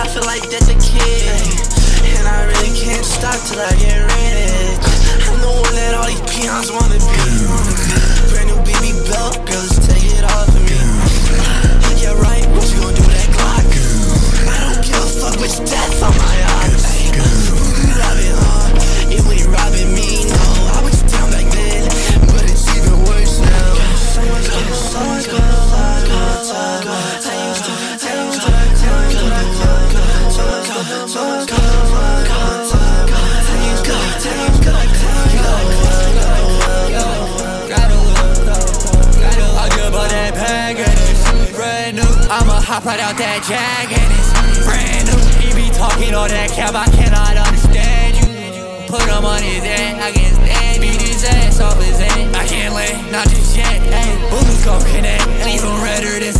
I feel like that's a kid, and I really can't stop till I get rich. I'm the one that all these peons wanna be. Brand new BB belt, girls take it off of me. Yeah right, what you gon' do with that Glock? I don't give a fuck which death on my eyes. Who you robbing, huh? It ain't robbing me, no. I was down back then, but it's even worse now. So much good, so much good. I'ma hop right out that Jag and it's brand new. He be talking all that cap, I cannot understand you. Put him on his head, I can't stand. Beat his ass off his head, I can't lay, not just yet. Hey, bullets gon' connect, and even redder than